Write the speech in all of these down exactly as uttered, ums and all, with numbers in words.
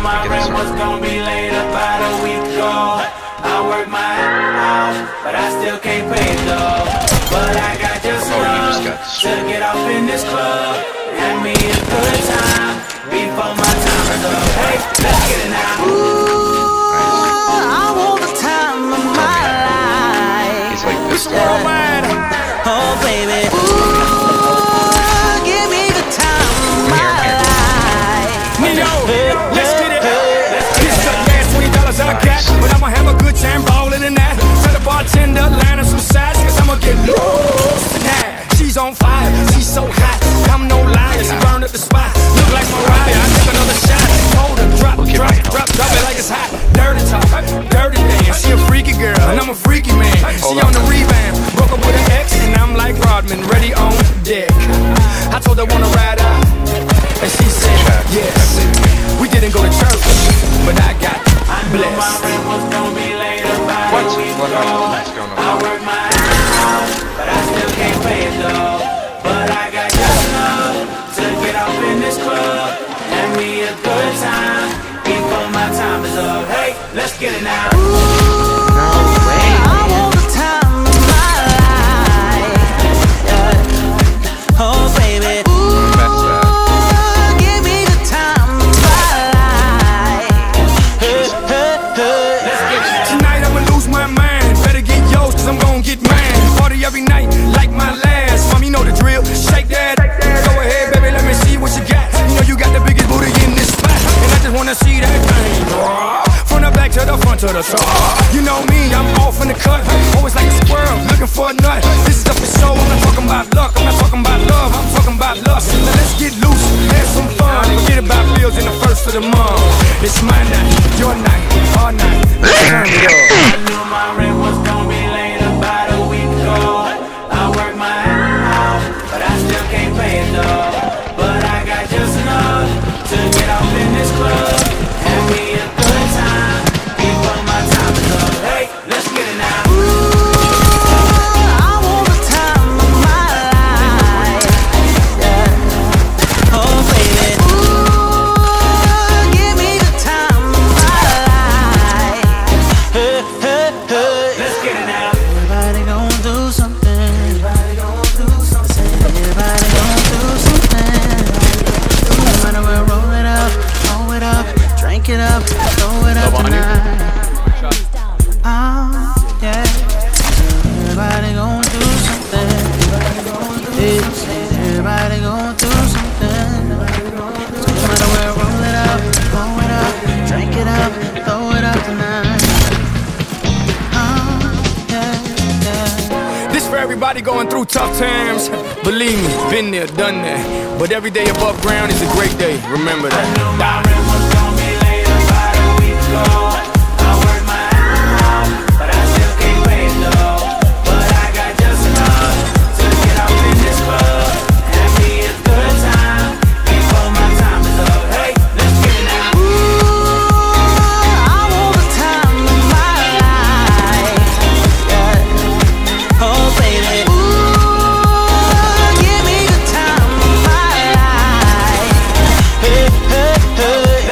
my rent was gonna be late about a week ago. I work my ass out, but I still can't pay it though. But I got just enough to get off in this club. Have me a good time before my time is up. Hey, let's get it now. Ooh, I want the time of my life. He's like this. Worldwide. Oh baby. Ooh, give me the time of my life. Nino, let's get it. This is the last twenty dollars I got, but I'ma have a good time ballin' in that. Tell the bartender line up some sides, cause I'ma get lost tonight. She's on fire, she's so hot, I'm no liar, she burned up the spot. Look like Mariah, I took another shot. Hold her, drop, drop, drop, drop it like it's hot. Dirty talk, dirty dance. She a freaky girl, and I'm a freaky man. She on the rebound, broke up with an ex, and I'm like Rodman, ready on deck. I told her wanna ride out, and she said yes. We didn't go to church, but I got blessed. My rent was gonna be late about a week ago. I work my ass out, but I still can't pay it though. But I got just enough to get off in this club. Have me a good time before my time is up. Hey, let's get it now. I want the time of my life. Yeah. Oh baby. Ooh, give me the time of my life. Hey, hey, hey. Tonight I'ma lose my mind. Better get yours, cause I'm gon' get mine. Party every night, like my last. Mom, you know the drill. Shake that. Go ahead, baby, let me see what you got. You know you got the biggest booty in this spot, and I just wanna see that thing. From the back to the front to the top. You know me, I'm off in the cut. Always like a squirrel, looking for a nut. This is up for show, I'm not talking about luck. I'm not talking about love, I'm talking about lust. Now let's get loose, have some fun. Forget about bills in the first of the month. It's my night, your night, our night. Let's turn it up. I knew my rent was gonna be late about a week ago. I work my ass out, but I still can't pay it though. But I got just enough to get off in this club. Have me a good time before my time is up. Hey, let's get it now. I want the time of my life. Yeah. Oh baby. Ooh, give me the time of my life. Hey, hey, hey. Let's get it now. Everybody gon' do something. Everybody gon' do something. Everybody gon' do something. No matter where, roll it up, roll it up, drink it up, throw it up tonight. Oh, yeah. Everybody gon' do something. Everybody gon' do something. No matter where, roll it up, roll it up, drink it up, throw it up tonight. Oh, yeah, yeah. This for everybody going through tough times. Believe me, been there, done that. But every day above ground is a great day. Remember that. My rent was gonna be late about a week ago. I work my ass out, but I still can't pay it though. But I got just enough to get off in this club. Have me a good time before my time is up. Hey, let's get it now. Ooh, I want the time of my life. Yeah. Oh baby. Ooh, give me the time of my life. Hey, hey, hey.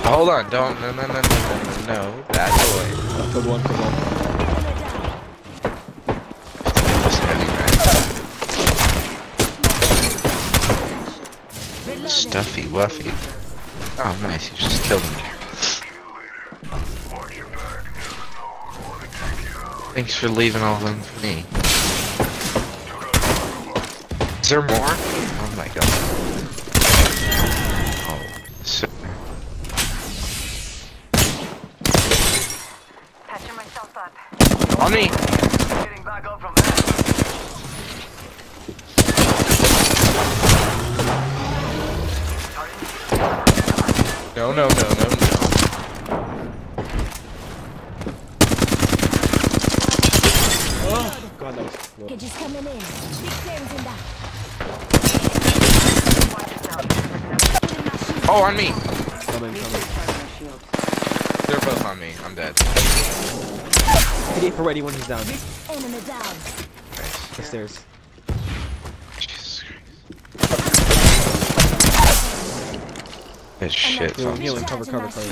Hold on, don't, no, no, no, no, no, no, no, bad boy. Good one, good one. Just heavy, right? Stuffy Wuffy. Oh, nice, you just killed him. Thanks for leaving all of them for me. Is there more? Oh my god. Oh, so... Patching myself up. On me! Getting back up from there. No, no, no, no, no. Oh, God, that was close. Cages coming in. Big flames in that. Oh, on me! Coming, coming. They're both on me. I'm dead. Hit it for ready when he's down. Enemy down. Nice. The stairs. Jesus Christ. Good shit, Healing, folks. healing, cover, cover, cover.